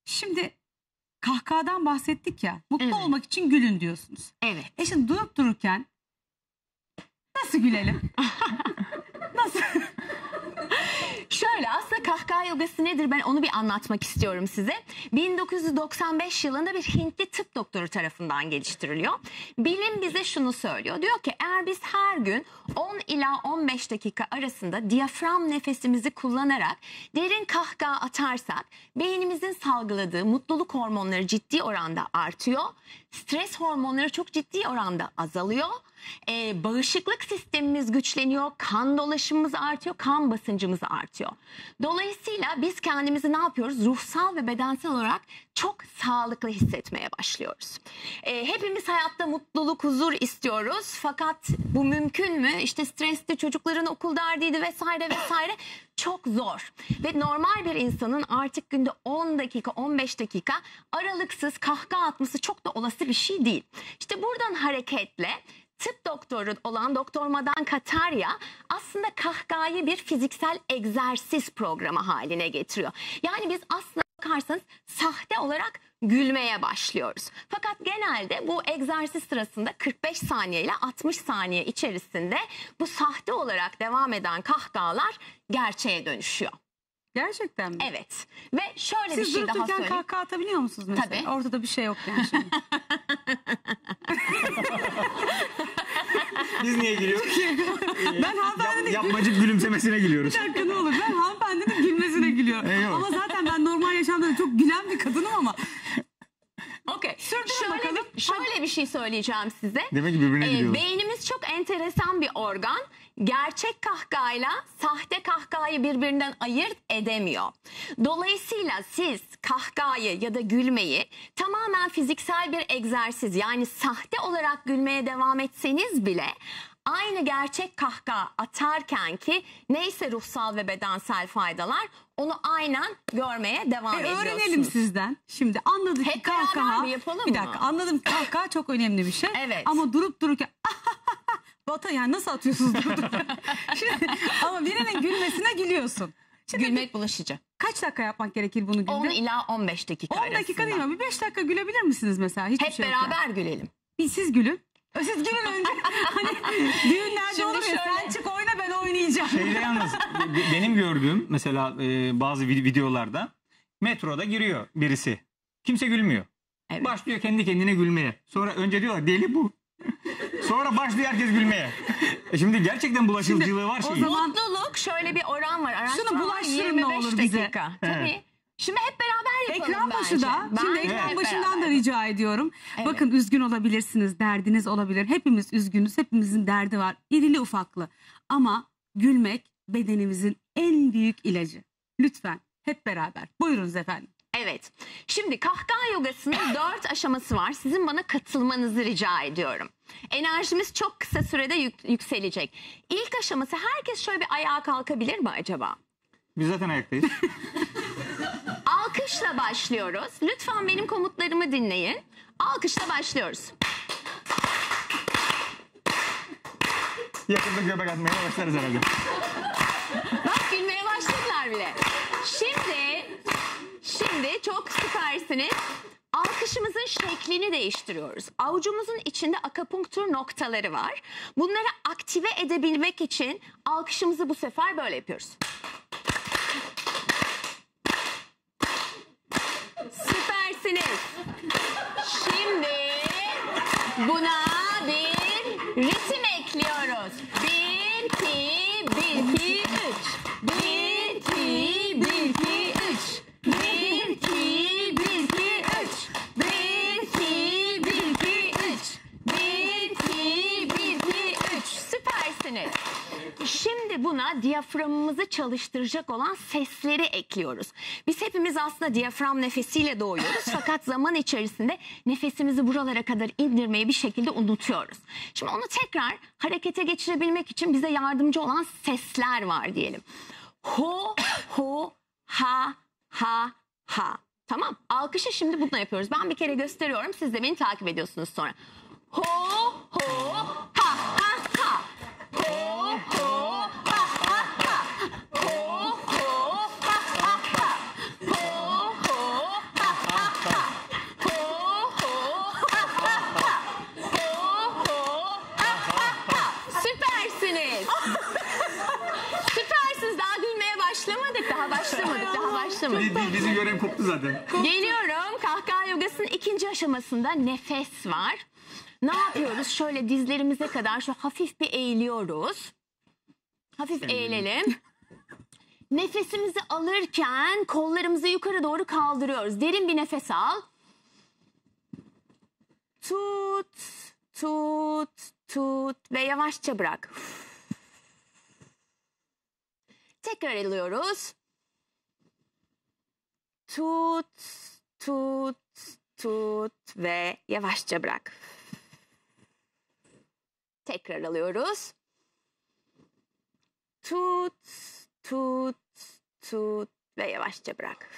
Şimdi kahkahadan bahsettik ya. Mutlu olmak için gülün diyorsunuz. Evet. Şimdi durup dururken nasıl gülelim? Nasıl? Şöyle, aslında kahkaha yogası nedir, ben onu bir anlatmak istiyorum size. 1995 yılında bir Hintli tıp doktoru tarafından geliştiriliyor. Bilim bize şunu söylüyor. Diyor ki eğer biz her gün 10 ila 15 dakika arasında diyafram nefesimizi kullanarak derin kahkaha atarsak beynimizin salgıladığı mutluluk hormonları ciddi oranda artıyor. Stres hormonları çok ciddi oranda azalıyor. Bağışıklık sistemimiz güçleniyor, kan dolaşımımız artıyor, kan basıncımız artıyor. Dolayısıyla biz kendimizi ne yapıyoruz? Ruhsal ve bedensel olarak çok sağlıklı hissetmeye başlıyoruz. Hepimiz hayatta mutluluk, huzur istiyoruz. Fakat bu mümkün mü? İşte stresli, çocukların okul derdiydi vesaire vesaire. Çok zor. Ve normal bir insanın artık günde 10 dakika, 15 dakika aralıksız kahkaha atması çok da olası bir şey değil. İşte buradan hareketle tıp doktoru olan Doktor Madan Kataria aslında kahkahayı bir fiziksel egzersiz programı haline getiriyor. Yani biz aslında bakarsanız sahte olarak gülmeye başlıyoruz. Fakat genelde bu egzersiz sırasında 45 saniye ile 60 saniye içerisinde bu sahte olarak devam eden kahkahalar gerçeğe dönüşüyor. Gerçekten mi? Evet. Ve şöyle Siz bir şey daha söyleyeyim. Siz dururken kahkaha atabiliyor musunuz mesela? Tabii. Ortada bir şey yok yani şimdi. Biz niye gülüyoruz? Ben hanımefendinin Yapmacık gülümsemesine gülüyoruz. bir dakika ne olur. Ben hanımefendinin gülmesine gülüyorum. Eyvallah. Ama zaten ben normal yaşamda çok gülen bir kadınım ama. Okey. Sürdürün bakalım. Şöyle bir şey söyleyeceğim size. Demek ki birbirine gülüyoruz. Beynimiz çok enteresan bir organ. Gerçek kahkahayla sahte kahkahayı birbirinden ayırt edemiyor. Dolayısıyla siz kahkahayı ya da gülmeyi tamamen fiziksel bir egzersiz, yani sahte olarak gülmeye devam etseniz bile aynı gerçek kahkaha atarken ki neyse ruhsal ve bedensel faydalar, onu aynen görmeye devam ediyorsunuz. Öğrenelim sizden. Şimdi anladık ki Hep beraber kahkaha. mi yapalım Bir mı? dakika, anladım ki kahkaha çok önemli bir şey. Evet. Ama durup dururken Bata yani nasıl atıyorsunuz durup dururken? Şimdi, ama birinin gülmesine gülüyorsun. Şimdi Gülmek bulaşıcı. kaç dakika yapmak gerekir bunu günde? 10 ila 15 dakika 10 arasında. dakika değil mi? Bir 5 dakika gülebilir misiniz mesela? Hiçbir Hep şey yok yani. beraber gülelim. Bir siz gülün. Siz gülün önce. Hani düğünlerde Şimdi olur ya, şöyle. sen çık oyna ben oynayacağım. Şeyde yalnız benim gördüğüm mesela bazı videolarda metroda giriyor birisi. Kimse gülmüyor. Evet. Başlıyor kendi kendine gülmeye. Sonra önce diyorlar deli bu. Sonra başlıyor herkes gülmeye. Şimdi gerçekten bulaşıcılığı var o şeyin. zaman- Mutluluk şöyle bir oran var. Şunu Araştırma var, bulaştırın 25 ne olur bize. dakika. Tabii. Şimdi hep beraber yapalım Ekran başı bence. da. Şimdi Bence ekran hep başından da beraber. rica ediyorum. Evet. Bakın üzgün olabilirsiniz. Derdiniz olabilir. Hepimiz üzgünüz. Hepimizin derdi var. İrili ufaklı. Ama gülmek bedenimizin en büyük ilacı. Lütfen hep beraber. Buyurunuz efendim. Evet. Şimdi kahkaha yogasının 4 aşaması var. Sizin bana katılmanızı rica ediyorum. Enerjimiz çok kısa sürede yükselecek. İlk aşaması, herkes şöyle bir ayağa kalkabilir mi acaba? Biz zaten ayaktayız. Alkışla başlıyoruz. Lütfen benim komutlarımı dinleyin. Alkışla başlıyoruz. Yakında göbek atmaya başlarız herhalde. Bak gülmeye başladılar bile. Şimdi çok süpersiniz. Alkışımızın şeklini değiştiriyoruz. Avucumuzun içinde akupunktur noktaları var. Bunları aktive edebilmek için alkışımızı bu sefer böyle yapıyoruz. Süpersiniz. Şimdi buna bir ritim ekliyoruz. 1, 2, 1, 2, 3. 1, 2, 1, 2, 3. 1, 2, 1, 2, 3. 1, 2, 1, 2, 3. 1, 2, 1, 2, 3. Süpersiniz. Şimdi buna diyaframımızı çalıştıracak olan sesleri ekliyoruz. Biz hepimiz aslında diyafram nefesiyle doğuyoruz. Fakat zaman içerisinde nefesimizi buralara kadar indirmeyi bir şekilde unutuyoruz. Şimdi onu tekrar harekete geçirebilmek için bize yardımcı olan sesler var diyelim. Ho, ho, ha, ha, ha. Tamam. Alkışı şimdi bununla yapıyoruz. Ben bir kere gösteriyorum. Siz de beni takip ediyorsunuz sonra. Ho, ho, ha, ha, ha. Ho, ho, ha, ha, ha. Ho, ho, ha, ha, ha. Ho, ho, ha, Bizim görev koptu zaten. Geliyorum. Kahkaha yogasının ikinci aşamasında nefes var. Ne yapıyoruz? Şöyle dizlerimize kadar şu hafif bir eğiliyoruz. Hafif eğilelim. Nefesimizi alırken kollarımızı yukarı doğru kaldırıyoruz. Derin bir nefes al. Tut, tut, tut ve yavaşça bırak. Tekrar alıyoruz. Tut, tut, tut ve yavaşça bırak. Tekrar alıyoruz. Tut, tut, tut ve yavaşça bırak.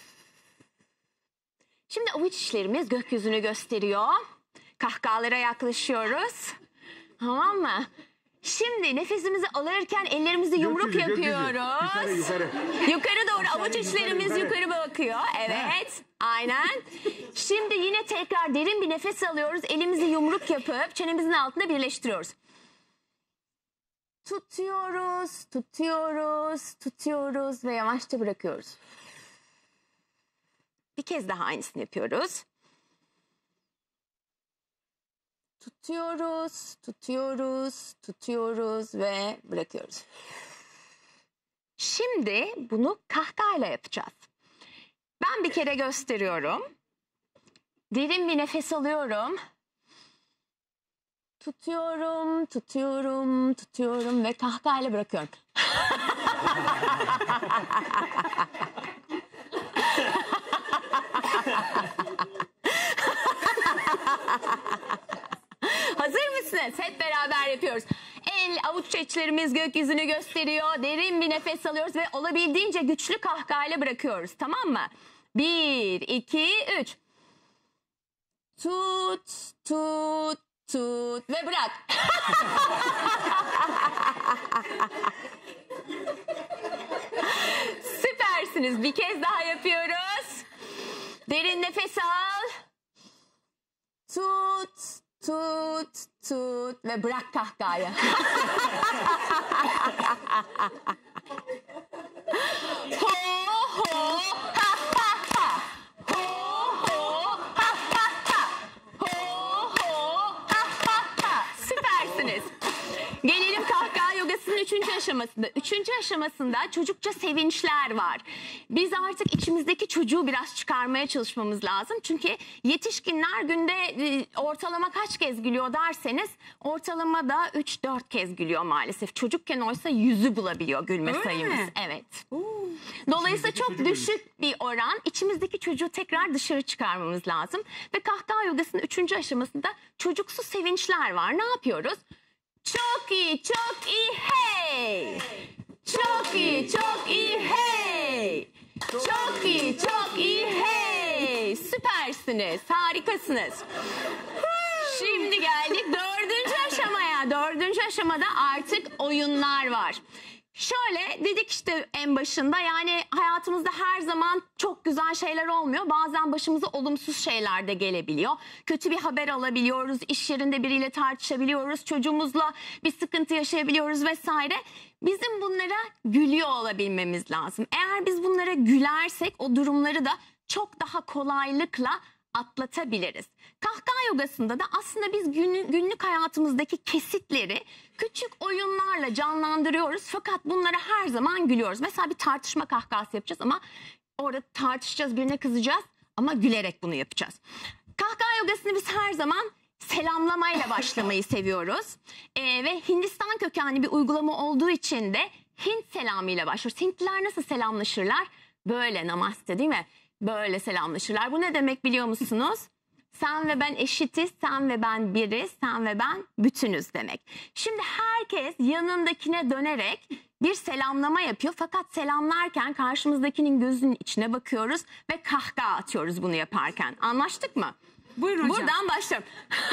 Şimdi avuç içlerimiz gökyüzünü gösteriyor. Kahkahalara yaklaşıyoruz. Tamam mı? Şimdi nefesimizi alırken ellerimizi yumruk yapıyoruz. Yukarı. Yukarı doğru avuç içlerimiz yukarı bakıyor. Evet. Aynen. Şimdi yine tekrar derin bir nefes alıyoruz. Elimizi yumruk yapıp çenemizin altında birleştiriyoruz. Tutuyoruz, tutuyoruz, tutuyoruz ve yavaşça bırakıyoruz. Bir kez daha aynısını yapıyoruz. Tutuyoruz, tutuyoruz, tutuyoruz ve bırakıyoruz. Şimdi bunu kahkahayla yapacağız. Ben bir kere gösteriyorum. Derin bir nefes alıyorum. Tutuyorum, tutuyorum, tutuyorum ve kahkahayla bırakıyorum. Hazır mısınız? Hep beraber yapıyoruz. Avuç içlerimiz gökyüzünü gösteriyor. Derin bir nefes alıyoruz ve olabildiğince güçlü kahkahayla bırakıyoruz. Tamam mı? 1, 2, 3. Tut, tut, tut ve bırak. Süpersiniz. Bir kez daha yapıyoruz. Derin nefes al. Tut, tut, tut ve bırak kahkahayı. Ho, ho, ha, ha, ha. Ho, ho, ha, ha, ha. Ho, ho, ha, ha, ha. Süpersiniz. Gelelim kahkaha yogasının 3. aşamasında. 3. aşamasında çocukça sevinçler var. Biz artık içimizdeki çocuğu biraz çıkarmaya çalışmamız lazım. Çünkü yetişkinler günde ortalama kaç kez gülüyor derseniz ortalama da 3-4 kez gülüyor maalesef. Çocukken oysa 100'ü bulabiliyor gülme sayımız. Evet. Dolayısıyla çok düşük bir oran. İçimizdeki çocuğu tekrar dışarı çıkarmamız lazım. Ve kahkaha yogasının 3. aşamasında çocuksu sevinçler var. Ne yapıyoruz? Çok iyi, çok iyi, hey! Çok iyi, çok iyi, hey! Çok iyi, çok iyi, hey! Süpersiniz, harikasınız. Şimdi geldik 4. aşamaya. 4. aşamada artık oyunlar var. Şöyle dedik işte en başında, yani hayatımızda her zaman çok güzel şeyler olmuyor. Bazen başımıza olumsuz şeyler de gelebiliyor. Kötü bir haber alabiliyoruz, iş yerinde biriyle tartışabiliyoruz, çocuğumuzla bir sıkıntı yaşayabiliyoruz vesaire. Bizim bunlara gülüyor olabilmemiz lazım. Eğer biz bunlara gülersek o durumları da çok daha kolaylıkla atlatabiliriz. Kahkaha yogasında da aslında biz günlük hayatımızdaki kesitleri küçük oyunlarla canlandırıyoruz. Fakat bunlara her zaman gülüyoruz. Mesela bir tartışma kahkahası yapacağız ama orada tartışacağız, birine kızacağız ama gülerek bunu yapacağız. Kahkaha yogasını biz her zaman selamlamayla başlamayı seviyoruz. Ve Hindistan kökenli bir uygulama olduğu için de Hint selamıyla başlıyoruz. Hintliler nasıl selamlaşırlar? Böyle, namaste değil mi? Böyle selamlaşırlar. Bu ne demek biliyor musunuz? Sen ve ben eşitiz, sen ve ben biriz, sen ve ben bütünüz demek. Şimdi herkes yanındakine dönerek bir selamlama yapıyor. Fakat selamlarken karşımızdakinin gözünün içine bakıyoruz ve kahkaha atıyoruz bunu yaparken. Anlaştık mı? Buyurun hocam. Buradan başlıyorum.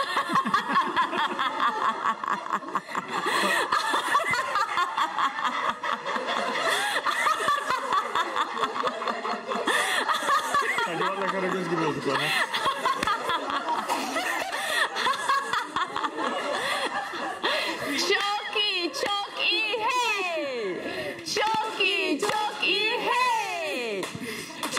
Hadi valla Karagöz gibi olduk bana. Çok iyi, çok iyi, hey! Çok iyi, çok iyi, hey!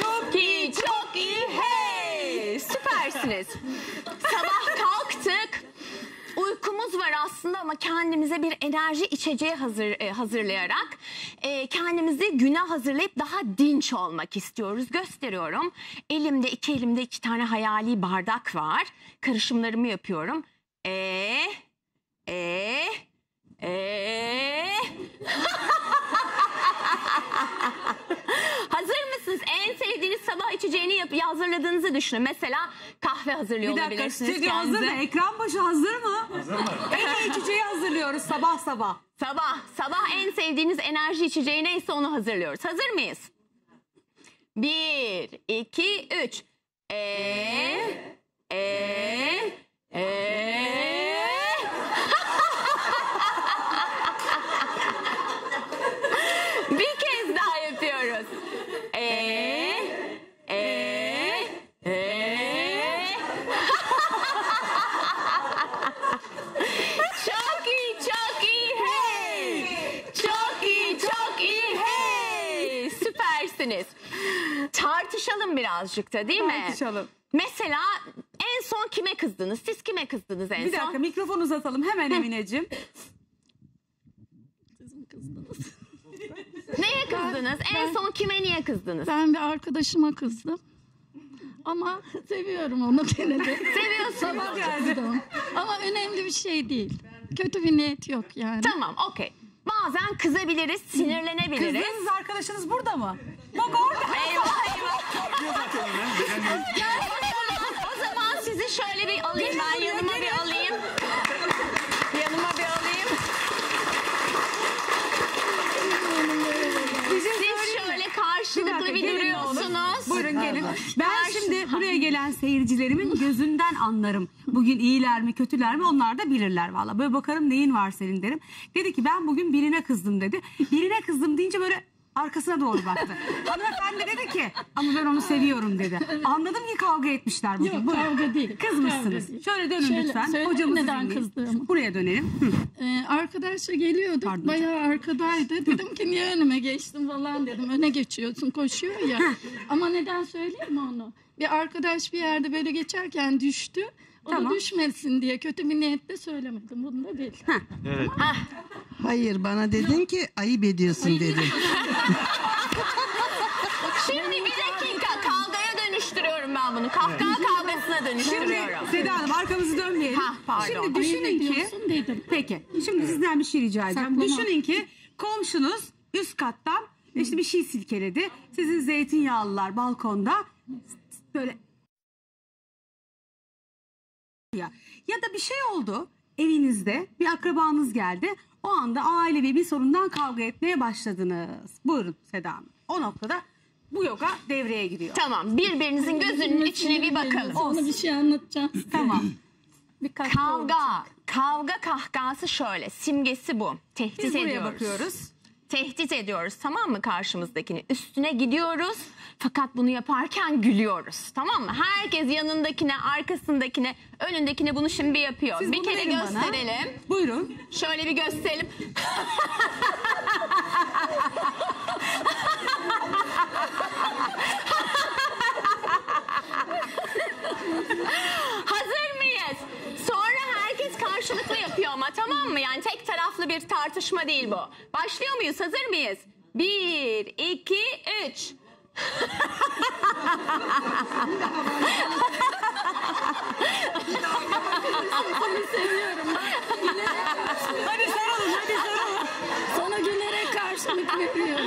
Süpersiniz. Sabah kalktık. Uykumuz var aslında ama kendimize bir enerji içeceği hazırlayarak kendimizi güne hazırlayıp daha dinç olmak istiyoruz. Gösteriyorum. İki elimde iki tane hayali bardak var. Karışımlarımı yapıyorum. Hazır mısınız? En sevdiğiniz sabah içeceğini hazırladığınızı düşünün. Mesela kahve hazırlıyor Bir dakika, olabilirsiniz stüdyo hazır mı? kendinize. Ekran başı hazır mı? Hazır mı? En iyi içeceği hazırlıyoruz sabah sabah. Sabah en sevdiğiniz enerji içeceği neyse onu hazırlıyoruz. Hazır mıyız? 1, 2, 3. Bir kez daha yapıyoruz. Çok iyi, çok iyi. Hey! Çok iyi, çok iyi. Hey! Süpersiniz. Tartışalım birazcık da değil mi? Tartışalım. Mesela en son kime kızdınız? Siz kime kızdınız en Bir son? dakika, mikrofon uzatalım hemen Emineciğim. Neye kızdınız? En son kime niye kızdınız? Ben bir arkadaşıma kızdım. Ama seviyorum onu gene de. Seviyorsunuz. Kızdım. Ama önemli bir şey değil. Kötü bir niyet yok yani. Tamam, okey. Bazen kızabiliriz, sinirlenebiliriz. Kızdığınız arkadaşınız burada mı? Bak orada. Eyvah eyvah. O zaman sizi şöyle bir alayım ben. Yanıma bir alayım. Yanıma bir alayım. Siz şöyle karşılıklı bir gelin ne olur. duruyorsunuz. Buyurun gelin. Ben şimdi buraya gelen seyircilerimin gözünden anlarım. Bugün iyiler mi kötüler mi onlar da bilirler valla. Böyle bakarım neyin var senin derim. Dedi ki ben bugün birine kızdım dedi. Birine kızdım deyince böyle arkasına doğru baktı. Hanımefendi dedi ki ama ben onu seviyorum dedi. Anladım ki kavga etmişler bugün. Yok, Buyurun. kavga değil. Kızmışsınız. Kavga değil. Şöyle dönün Şöyle, lütfen. söyleyeyim Hocamızı neden dinleyin. kızdığımı. Buraya dönelim. Hı. Arkadaşla geliyorduk. Pardon. Bayağı arkadaydı. Dedim ki niye önüme geçtin falan dedim. Öne geçiyorsun, koşuyor ya. Ama neden söyleyeyim mi onu? Bir arkadaş bir yerde böyle geçerken düştü. O Tamam. da düşmesin diye kötü bir niyetle söylemedim. Bunu da değil. Evet. Hayır, bana dedin ki ayıp ediyorsun dedin. Şimdi bir dakika kavgaya dönüştürüyorum ben bunu. Kahkaha kavgasına Şimdi dönüştürüyorum. Seda Hanım arkamızı dönmeyelim. Ha, pardon. Şimdi Ayıp düşünün ki. ediyorsun dedim. Peki. Şimdi sizden bir şey rica edeceğim. Saklama. Düşünün ki komşunuz üst kattan işte bir şey silkeledi. Sizin zeytinyağlılar balkonda böyle ya da bir şey oldu evinizde, bir akrabanız geldi. O anda ailevi bir sorundan kavga etmeye başladınız. Buyurun Seda Hanım. O noktada bu yoga devreye giriyor. Tamam, birbirinizin gözünün içine bir bakalım. Sana bir şey anlatacağım. Tamam. Birkaç Kavga kahkahası şöyle. Simgesi bu. Tehdit Biz buraya ediyoruz. bakıyoruz. Tehdit ediyoruz, tamam mı, karşımızdakini? Üstüne gidiyoruz fakat bunu yaparken gülüyoruz, tamam mı? Herkes yanındakine, arkasındakine, önündekine bunu şimdi bir yapıyor. Siz bir bunu kere verin bana. gösterelim. Buyurun. Şöyle bir gösterelim. Hazır mıyız? Sonra herkes karşılıklı yapıyor ama, tamam mı? Yani tek taraflı bir tartışma değil bu. Başlıyor muyuz? Hazır mıyız? 1, 2, 3. Hadi sarılın, hadi sarılın. Sana gülerek karşılık veriyorum.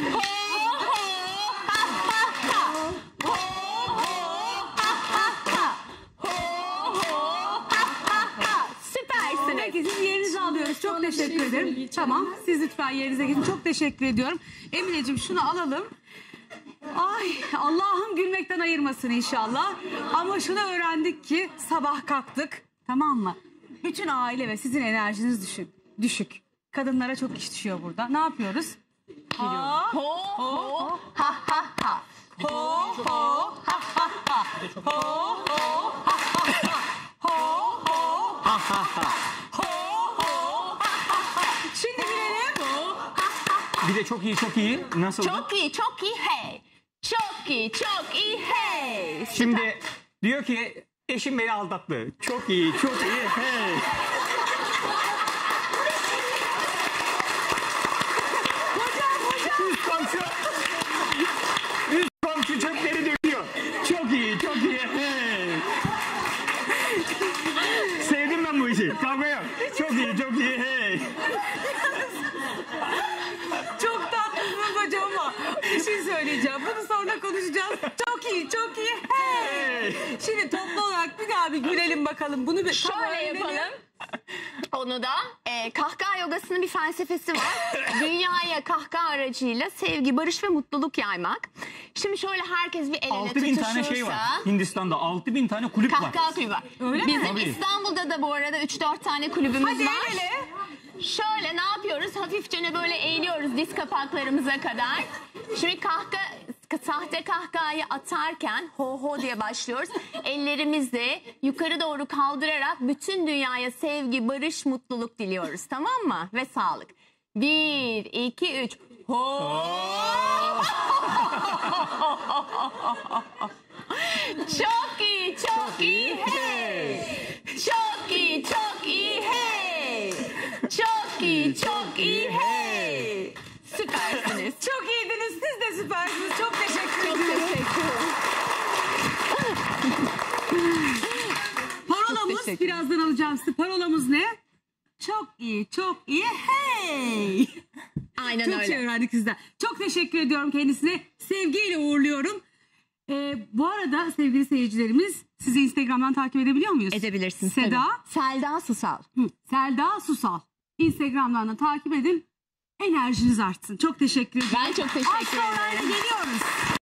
Süpersiniz. Peki siz yerinizi alıyoruz. Çok Son bir teşekkür şey ederim. söyleyeceğim. Tamam. Siz lütfen yerinize gidin. Çok teşekkür ediyorum. Emineciğim şunu alalım. Ay Allah'ım gülmekten ayırmasın inşallah. Ama şunu öğrendik ki sabah kalktık. Tamam mı? Bütün aile ve sizin enerjiniz düşük. Kadınlara çok iş düşüyor burada. Ne yapıyoruz? Ha, Ho ho ha ha ha. ho, ho, ha, ha, ha. Ho, ho, ha, ha, ha. Ho, ho, ha, ha, ha. Ho, ho, ha, ha, ha. Şimdi gülelim. Bir de çok iyi. Nasıl? Çok iyi, çok iyi, hey. Çok iyi, çok iyi, hey. Şimdi diyor ki Eşim beni aldattı. Çok iyi, çok iyi. Hey. Üst komşu çöpleri döküyor. Çok iyi, çok iyi. Hey. Sevdim ben bu işi. Kavga yok. Çok iyi, çok iyi. Hey. Çok tatlısınız hocam ama bir şey söyleyeceğim. Bunu sonra konuşacağız. Çok iyi, çok iyi. Hey. Şimdi toplu olarak bir daha bir gülelim bakalım. Bunu bir Şöyle yapalım. Onu da kahkaha yogasının bir felsefesi var. Dünyaya kahkaha aracıyla sevgi, barış ve mutluluk yaymak. Şimdi şöyle herkes bir el ele 6000 tane şey var. tutuşursa. Hindistan'da 6000 tane kulüp var. Kahkaha kulübü var. Öyle mi? Bizim Tabii. İstanbul'da da bu arada 3-4 tane kulübümüz Hadi var. el ele. Şöyle ne yapıyoruz? Hafifçe böyle eğiliyoruz diz kapaklarımıza kadar. Şimdi sahte kahkahayı atarken ho ho diye başlıyoruz. Ellerimizi yukarı doğru kaldırarak bütün dünyaya sevgi, barış, mutluluk diliyoruz. Tamam mı? Ve sağlık. 1, 2, 3. Ho. Çok iyi, çok iyi. Hey. Çok iyi, çok iyi. Hey. Çok iyi, çok iyi. Hey. Süpersiniz. Çok iyiydiniz. Siz de süpersiniz. Çok teşekkür Çok ederim. teşekkür ederim. Parolamız teşekkür birazdan alacağım size. Parolamız ne? Çok iyi, çok iyi. Hey! Aynen Çok öyle. şey öğrendik sizden. Çok teşekkür ediyorum kendisine. Sevgiyle uğurluyorum. Bu arada sevgili seyircilerimiz sizi Instagram'dan takip edebiliyor muyuz? Edebilirsiniz. Seda? tabii. Selda Susal. Selda Susal. Instagram'dan da takip edin. Enerjiniz artsın. Çok teşekkür ederim. Ben çok teşekkür Az sonra ederim. geliyoruz.